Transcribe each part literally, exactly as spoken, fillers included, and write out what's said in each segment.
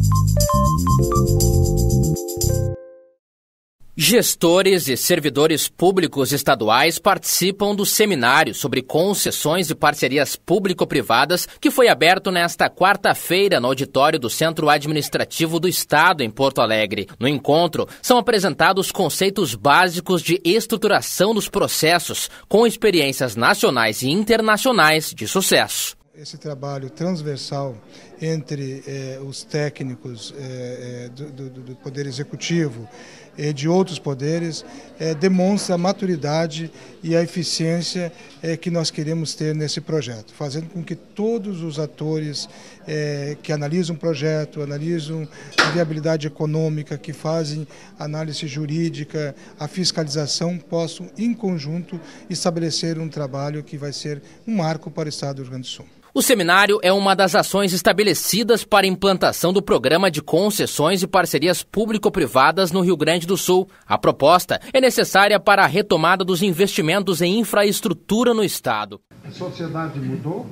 Gestores e servidores públicos estaduais participam do seminário sobre concessões e parcerias público-privadas que foi aberto nesta quarta-feira no auditório do Centro Administrativo do Estado, em Porto Alegre. No encontro, são apresentados conceitos básicos de estruturação dos processos, com experiências nacionais e internacionais de sucesso. Esse trabalho transversal entre eh, os técnicos eh, do, do, do Poder Executivo e de outros poderes eh, demonstra a maturidade e a eficiência eh, que nós queremos ter nesse projeto, fazendo com que todos os atores eh, que analisam o projeto, analisam a viabilidade econômica, que fazem análise jurídica, a fiscalização, possam, em conjunto, estabelecer um trabalho que vai ser um marco para o Estado do Rio Grande do Sul. O seminário é uma das ações estabelecidas para a implantação do Programa de Concessões e Parcerias Público-Privadas no Rio Grande do Sul. A proposta é necessária para a retomada dos investimentos em infraestrutura no Estado. A sociedade mudou,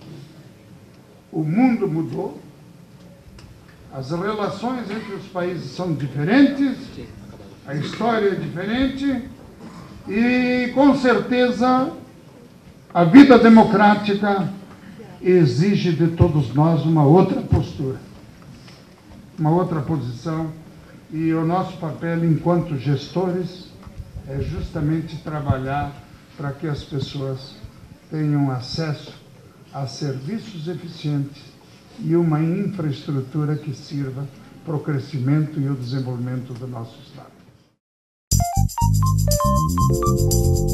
o mundo mudou, as relações entre os países são diferentes, a história é diferente e, com certeza, a vida democrática exige de todos nós uma outra postura, uma outra posição, e o nosso papel enquanto gestores é justamente trabalhar para que as pessoas tenham acesso a serviços eficientes e uma infraestrutura que sirva para o crescimento e o desenvolvimento do nosso Estado.